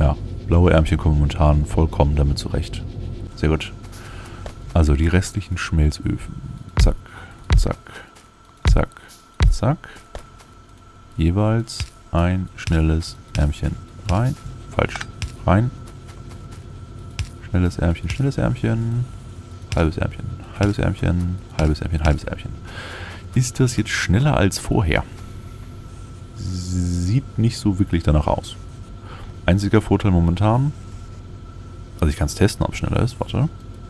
Ja, blaue Ärmchen kommen momentan vollkommen damit zurecht. Sehr gut. Also die restlichen Schmelzöfen. Zack, zack, zack, zack. Jeweils ein schnelles Ärmchen rein. Falsch. Rein. Schnelles Ärmchen. Halbes Ärmchen, halbes Ärmchen, halbes Ärmchen, halbes Ärmchen. Ist das jetzt schneller als vorher? Sieht nicht so wirklich danach aus. Einziger Vorteil momentan. Also ich kann es testen, ob es schneller ist. Warte.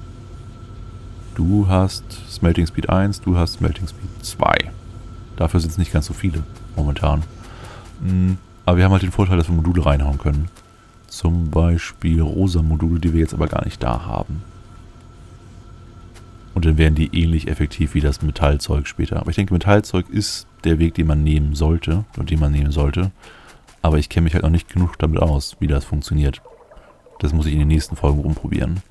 Du hast Smelting Speed 1, du hast Smelting Speed 2. Dafür sind es nicht ganz so viele momentan. Aber wir haben halt den Vorteil, dass wir Module reinhauen können. Zum Beispiel rosa Module, die wir jetzt aber gar nicht da haben. Und dann wären die ähnlich effektiv wie das Metallzeug später. Aber ich denke, Metallzeug ist der Weg, den man nehmen sollte. Und den man nehmen sollte. Aber ich kenne mich halt noch nicht genug damit aus, wie das funktioniert. Das muss ich in den nächsten Folgen rumprobieren.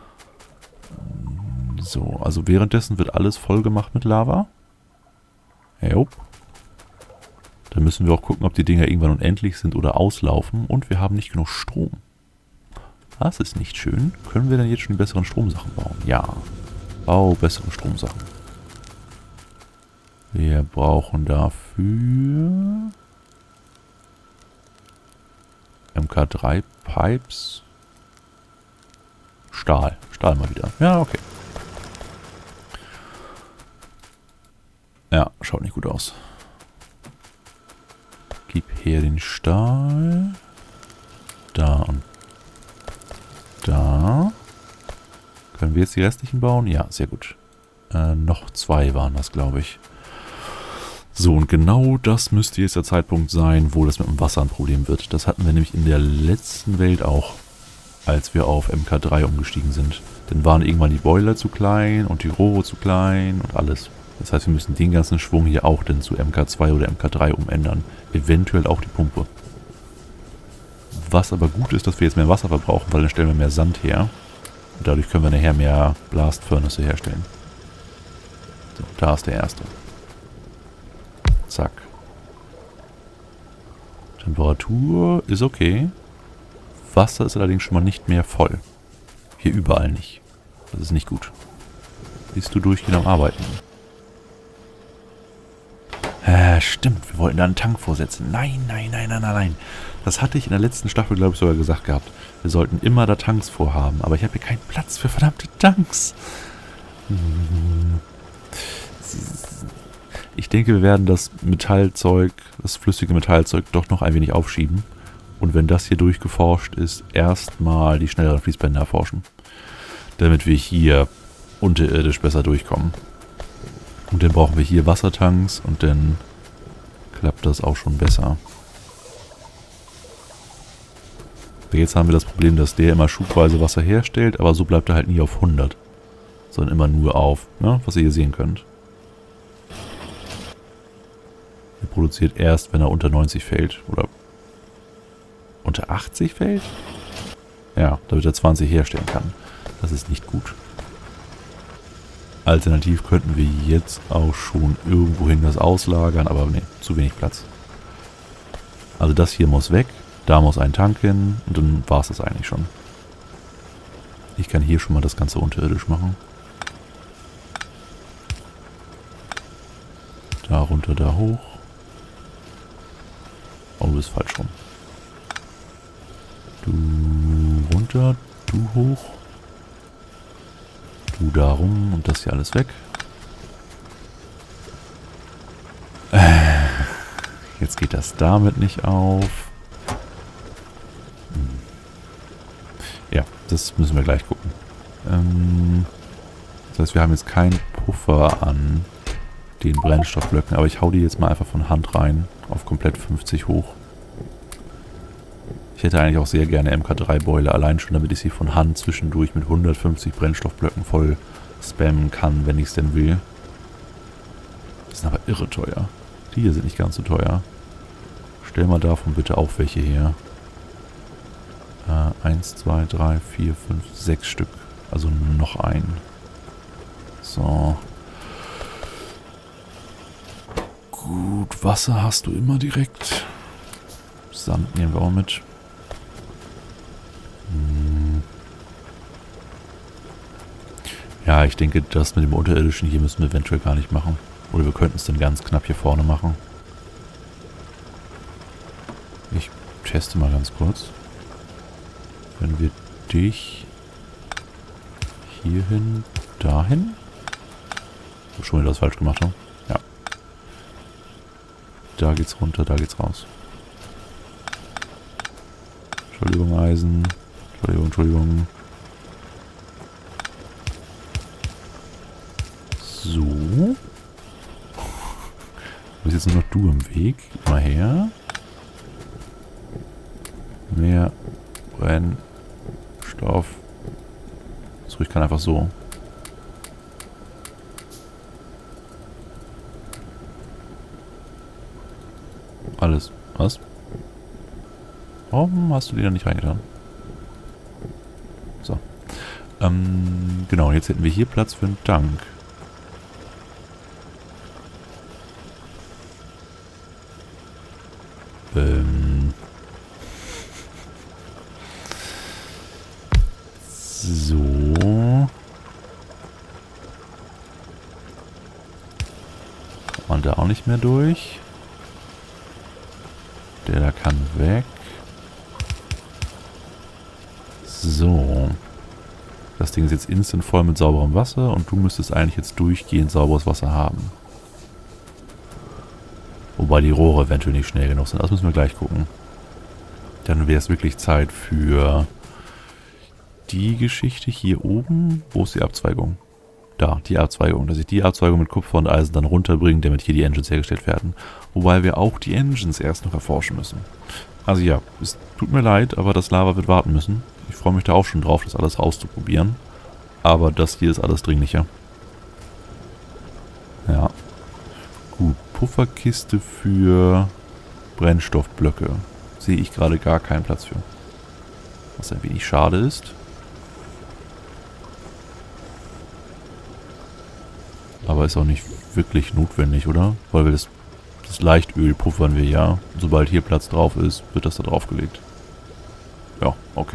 So, also währenddessen wird alles voll gemacht mit Lava. Jo. Dann müssen wir auch gucken, ob die Dinger irgendwann unendlich sind oder auslaufen. Und wir haben nicht genug Strom. Das ist nicht schön. Können wir dann jetzt schon die besseren Stromsachen bauen? Ja. Bau bessere Stromsachen. Wir brauchen dafür MK3 Pipes. Stahl. Stahl mal wieder. Ja, okay. Ja, schaut nicht gut aus. Gib her den Stahl. Da und da. Können wir jetzt die restlichen bauen? Ja, sehr gut. Noch 2 waren das, glaube ich. So, und genau das müsste jetzt der Zeitpunkt sein, wo das mit dem Wasser ein Problem wird. Das hatten wir nämlich in der letzten Welt auch, als wir auf MK3 umgestiegen sind. Dann waren irgendwann die Boiler zu klein und die Rohre zu klein und alles. Das heißt, wir müssen den ganzen Schwung hier auch dann zu MK2 oder MK3 umändern. Eventuell auch die Pumpe. Was aber gut ist, dass wir jetzt mehr Wasser verbrauchen, weil dann stellen wir mehr Sand her. Und dadurch können wir nachher mehr Blast Furnace herstellen. So, da ist der erste. Zack. Temperatur ist okay. Wasser ist allerdings schon mal nicht mehr voll. Hier überall nicht. Das ist nicht gut. Bist du durchgehend am Arbeiten? Stimmt, wir wollten da einen Tank vorsetzen. Nein, nein, nein, nein, nein, nein. Das hatte ich in der letzten Staffel, glaube ich, sogar gesagt gehabt. Wir sollten immer da Tanks vorhaben. Aber ich habe hier keinen Platz für verdammte Tanks. Ich denke, wir werden das Metallzeug, das flüssige Metallzeug doch noch ein wenig aufschieben. Und wenn das hier durchgeforscht ist, erstmal die schnelleren Fließbänder erforschen. Damit wir hier unterirdisch besser durchkommen. Und dann brauchen wir hier Wassertanks und dann klappt das auch schon besser. Jetzt haben wir das Problem, dass der immer schubweise Wasser herstellt, aber so bleibt er halt nie auf 100. Sondern immer nur auf, ne, was ihr hier sehen könnt. Er produziert erst, wenn er unter 90 fällt. Oder unter 80 fällt? Ja, damit er 20 herstellen kann. Das ist nicht gut. Alternativ könnten wir jetzt auch schon irgendwohin das auslagern, aber ne, zu wenig Platz. Also das hier muss weg, da muss ein Tank hin und dann war es das eigentlich schon. Ich kann hier schon mal das Ganze unterirdisch machen. Da runter, da hoch. Oh, du bist falsch rum. Du runter, du hoch. Du da rum und das hier alles weg. Jetzt geht das damit nicht auf. Ja, das müssen wir gleich gucken. Das heißt, wir haben jetzt keinen Puffer an den Brennstoffblöcken, aber ich hau die jetzt mal einfach von Hand rein auf komplett 50 hoch. Ich hätte eigentlich auch sehr gerne MK3-Boiler, allein schon, damit ich sie von Hand zwischendurch mit 150 Brennstoffblöcken voll spammen kann, wenn ich es denn will. Die sind aber irre teuer. Die hier sind nicht ganz so teuer. Stell mal davon bitte auch welche her. 1, 2, 3, 4, 5, 6 Stück. Also noch einen. So. Gut, Wasser hast du immer direkt. Sand nehmen wir auch mit. Ja, ich denke, das mit dem Unterirdischen hier müssen wir eventuell gar nicht machen. Oder wir könnten es dann ganz knapp hier vorne machen. Ich teste mal ganz kurz. Wenn wir dich hierhin, dahin? Ich schon wieder das falsch gemacht haben. Ja. Da geht's runter, da geht's raus. Entschuldigung, Eisen. Entschuldigung. So. Du bist jetzt nur noch du im Weg. Gib mal her. Mehr Brennstoff. So, ich kann einfach so. Alles. Was? Warum hast du die da nicht reingetan? So. Genau, jetzt hätten wir hier Platz für einen Tank. So. Kommt man da auch nicht mehr durch. Der da kann weg. So. Das Ding ist jetzt instant voll mit sauberem Wasser und du müsstest eigentlich jetzt durchgehend sauberes Wasser haben. Wobei die Rohre eventuell nicht schnell genug sind. Das müssen wir gleich gucken. Dann wäre es wirklich Zeit für die Geschichte hier oben. Wo ist die Abzweigung? Da, die Abzweigung. Dass ich die Abzweigung mit Kupfer und Eisen dann runterbringe, damit hier die Engines hergestellt werden. Wobei wir auch die Engines erst noch erforschen müssen. Also ja, es tut mir leid, aber das Lava wird warten müssen. Ich freue mich da auch schon drauf, das alles auszuprobieren. Aber das hier ist alles dringlicher. Ja. Gut, Pufferkiste für Brennstoffblöcke. Sehe ich gerade gar keinen Platz für. Was ein wenig schade ist. Aber ist auch nicht wirklich notwendig, oder? Weil wir das Leichtöl puffern wir ja. Sobald hier Platz drauf ist, wird das da draufgelegt. Ja, okay.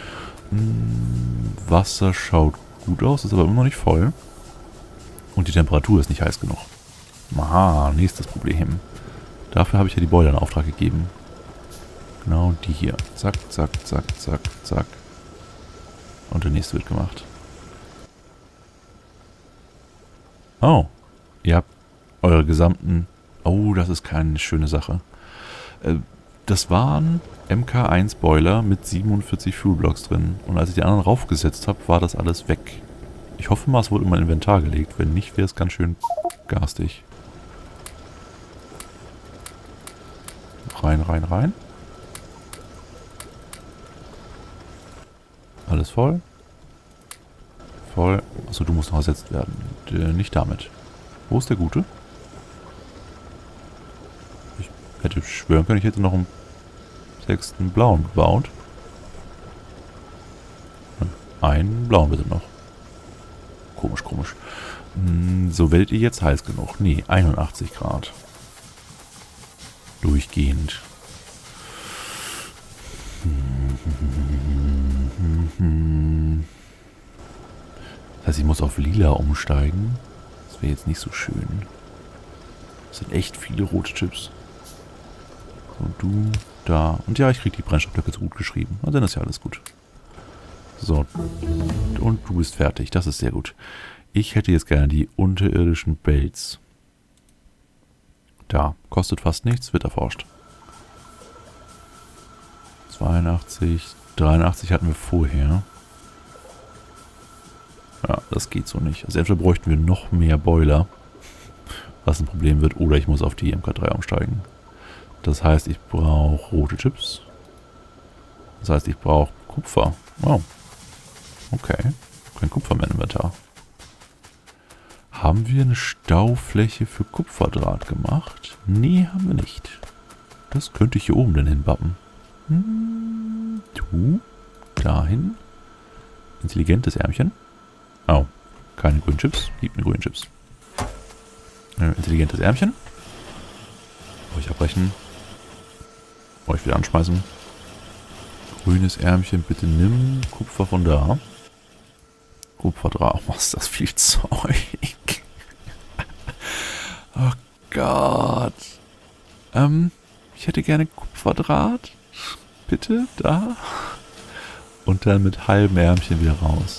Wasser schaut gut aus, ist aber immer noch nicht voll. Und die Temperatur ist nicht heiß genug. Aha, nächstes Problem. Dafür habe ich ja die Boiler in Auftrag gegeben. Genau die hier. Zack, zack, zack, zack, zack. Und der nächste wird gemacht. Oh, ihr habt eure gesamten... Oh, das ist keine schöne Sache. Das waren MK1 Boiler mit 47 Fuelblocks drin. Und als ich die anderen raufgesetzt habe, war das alles weg. Ich hoffe mal, es wurde in mein Inventar gelegt. Wenn nicht, wäre es ganz schön garstig. Rein, rein, rein. Alles voll. Voll. Achso, du musst noch ersetzt werden. Nicht damit. Wo ist der Gute? Ich hätte schwören können, ich hätte noch einen 6. blauen gebaut. Einen blauen bitte noch. Komisch, komisch. So, werdet ihr jetzt heiß genug? Nee, 81 Grad. Durchgehend. Das heißt, ich muss auf lila umsteigen. Das wäre jetzt nicht so schön. Das sind echt viele rote Chips. So, du, da. Und ja, ich kriege die Brennstoffblöcke so gut geschrieben. Und dann ist ja alles gut. So. Und du bist fertig. Das ist sehr gut. Ich hätte jetzt gerne die unterirdischen Belts. Da. Kostet fast nichts. Wird erforscht. 82. 83 hatten wir vorher. Ja, das geht so nicht. Also entweder bräuchten wir noch mehr Boiler, was ein Problem wird, oder ich muss auf die MK3 umsteigen. Das heißt, ich brauche rote Chips. Das heißt, ich brauche Kupfer. Oh. Okay. Kein Kupfer mehr im Inventar. Haben wir eine Staufläche für Kupferdraht gemacht? Nee, haben wir nicht. Das könnte ich hier oben denn hinbappen. Du. Dahin. Intelligentes Ärmchen. Oh. Keine grünen Chips. Gibt mir grüne Chips. Intelligentes Ärmchen. Euch abbrechen. Euch wieder anschmeißen. Grünes Ärmchen, bitte nimm Kupfer von da. Kupferdraht. Oh, ist das viel Zeug. Oh Gott. Ich hätte gerne Kupferdraht. Bitte, da. Und dann mit halbem Ärmchen wieder raus.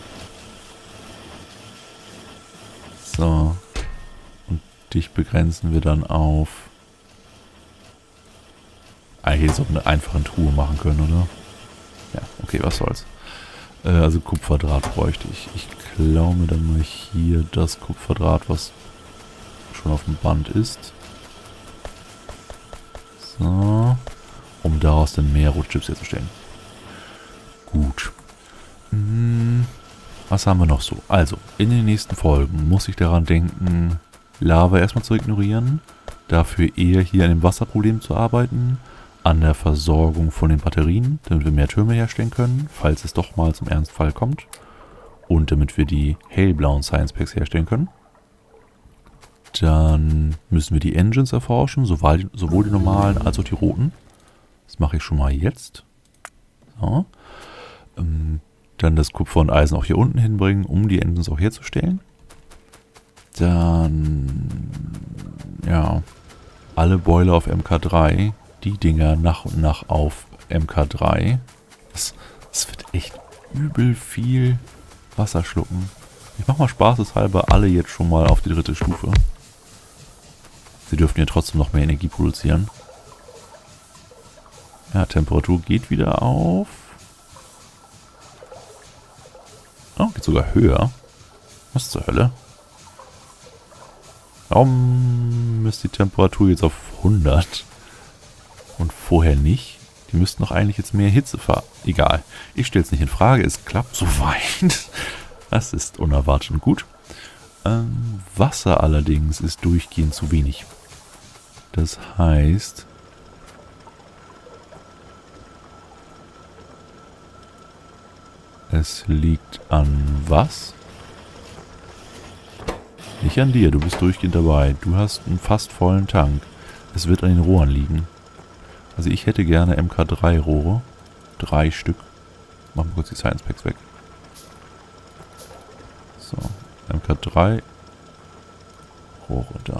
So. Und dich begrenzen wir dann auf... Eigentlich hätte ich es auf einer einfachen Truhe machen können, oder? Ja, okay, was soll's. Also Kupferdraht bräuchte ich. Ich klaue mir dann mal hier das Kupferdraht, was schon auf dem Band ist. So. Um daraus dann mehr Rotchips herzustellen. Gut. Was haben wir noch so? Also, in den nächsten Folgen muss ich daran denken, Lava erstmal zu ignorieren. Dafür eher hier an dem Wasserproblem zu arbeiten. An der Versorgung von den Batterien, damit wir mehr Türme herstellen können, falls es doch mal zum Ernstfall kommt. Und damit wir die hellblauen Science Packs herstellen können. Dann müssen wir die Engines erforschen, sowohl die normalen als auch die roten. Das mache ich schon mal jetzt. So. Dann das Kupfer und Eisen auch hier unten hinbringen, um die Engines auch herzustellen. Dann, ja, alle Boiler auf MK3, die Dinger nach und nach auf MK3. Das wird echt übel viel Wasser schlucken. Ich mache mal spaßeshalber alle jetzt schon mal auf die 3. Stufe. Sie dürften ja trotzdem noch mehr Energie produzieren. Ja, Temperatur geht wieder auf. Oh, geht sogar höher. Was zur Hölle? Warum ist die Temperatur jetzt auf 100? Und vorher nicht? Die müssten doch eigentlich jetzt mehr Hitze fahren. Egal. Ich stelle es nicht in Frage. Es klappt soweit. Das ist unerwartet und gut. Wasser allerdings ist durchgehend zu wenig. Das heißt... Es liegt an was? Nicht an dir, du bist durchgehend dabei. Du hast einen fast vollen Tank. Es wird an den Rohren liegen. Also ich hätte gerne MK3 Rohre. 3 Stück. Machen wir kurz die Science Packs weg. So, MK3 Rohre da.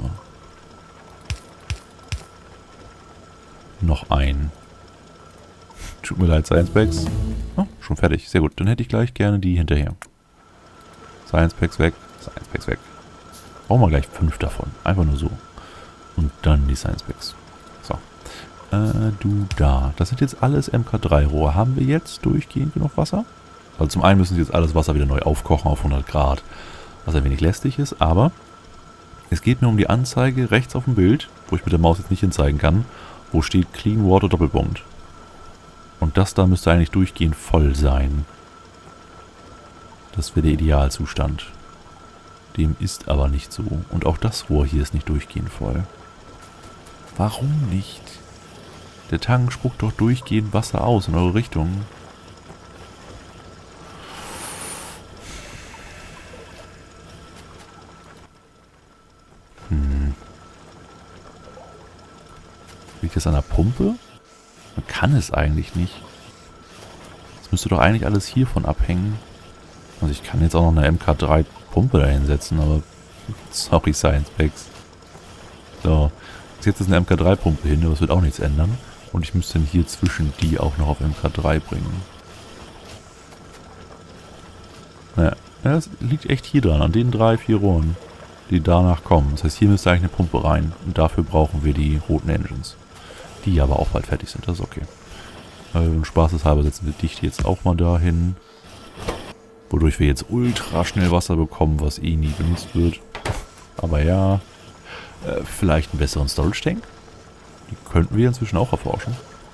Noch ein. Tut mir leid, Science Packs. Oh, schon fertig. Sehr gut. Dann hätte ich gleich gerne die hinterher. Science Packs weg. Science Packs weg. Brauchen wir gleich 5 davon. Einfach nur so. Und dann die Science Packs. So. Du da. Das sind jetzt alles MK3-Rohre. Haben wir jetzt durchgehend genug Wasser? Also zum einen müssen sie jetzt alles Wasser wieder neu aufkochen auf 100 Grad. Was ein wenig lästig ist. Aber es geht mir um die Anzeige rechts auf dem Bild, wo ich mit der Maus jetzt nicht hinzeigen kann, wo steht Clean Water Doppelpunkt. Und das da müsste eigentlich durchgehend voll sein. Das wäre der Idealzustand. Dem ist aber nicht so. Und auch das Rohr hier ist nicht durchgehend voll. Warum nicht? Der Tank spuckt doch durchgehend Wasser aus in eure Richtung. Liegt das an der Pumpe? Man kann es eigentlich nicht. Das müsste doch eigentlich alles hiervon abhängen. Also ich kann jetzt auch noch eine MK3 Pumpe da hinsetzen, aber sorry, Science Packs. So, jetzt ist eine MK3 Pumpe hin, aber es wird auch nichts ändern. Und ich müsste dann hier zwischen die auch noch auf MK3 bringen. Naja, das liegt echt hier dran, an den 3, 4 Rohren, die danach kommen. Das heißt, hier müsste eigentlich eine Pumpe rein. Und dafür brauchen wir die roten Engines. Die aber auch bald fertig sind, das ist okay. Und spaßeshalber setzen wir dich jetzt auch mal dahin. Wodurch wir jetzt ultra schnell Wasser bekommen, was eh nie benutzt wird. Aber ja, vielleicht einen besseren Storage Tank. Die könnten wir inzwischen auch erforschen.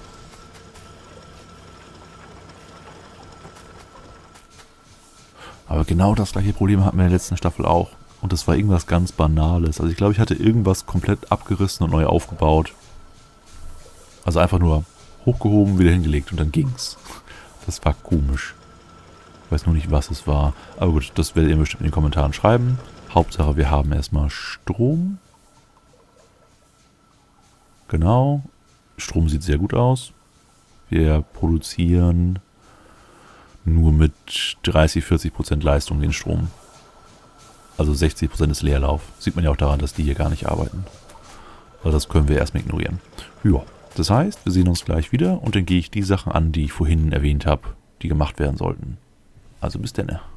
Aber genau das gleiche Problem hatten wir in der letzten Staffel auch. Und das war irgendwas ganz Banales. Also ich glaube, ich hatte irgendwas komplett abgerissen und neu aufgebaut. Also einfach nur hochgehoben, wieder hingelegt und dann ging's. Das war komisch. Ich weiß nur nicht, was es war. Aber gut, das werdet ihr bestimmt in den Kommentaren schreiben. Hauptsache, wir haben erstmal Strom. Genau. Strom sieht sehr gut aus. Wir produzieren nur mit 30-40% Leistung den Strom. Also 60% ist Leerlauf. Sieht man ja auch daran, dass die hier gar nicht arbeiten. Also das können wir erstmal ignorieren. Ja, das heißt, wir sehen uns gleich wieder und dann gehe ich die Sachen an, die ich vorhin erwähnt habe, die gemacht werden sollten. Also bis dann.